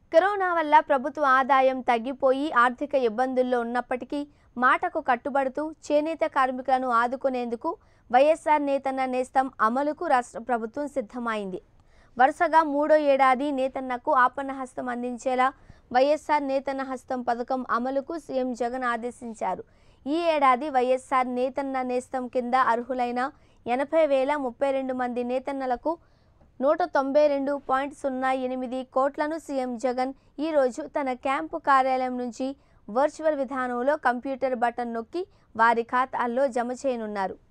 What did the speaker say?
Corona వల్ల ప్రభుత్వ ఆదాయం తగ్గిపోయి ఆర్థిక ఇబ్బందుల్లో ఉన్నప్పటికీ మాటకు కట్టుబడుతూ చేనేత కార్మికులను ఆదుకునేందుకు వైఎస్ఆర్ నేతన్న నేస్తం అమలుకు రాష్ట్ర ప్రభుత్వం సిద్ధమైంది. వరుసగా మూడో ఏడాది నేతన్నకు ఆపన్న హస్తం అందించేలా వైఎస్ఆర్ నేతన్న హస్తం పథకం అమలుకు సీఎం జగన్ ఆదేశించారు. ఈ ఏడాది వైఎస్ఆర్ నేతన్న నేస్తం కింద అర్హులైన 80,032 మంది నేతన్నలకు 192.08 కోట్లను సీఎం జగన్ ఈరోజు తన క్యాంపు కార్యాలయం నుంచి వర్చువల్ విధానంలో కంప్యూటర్ బటన్ నొక్కి వారి ఖాతాల్లో జమ చేయనున్నారు.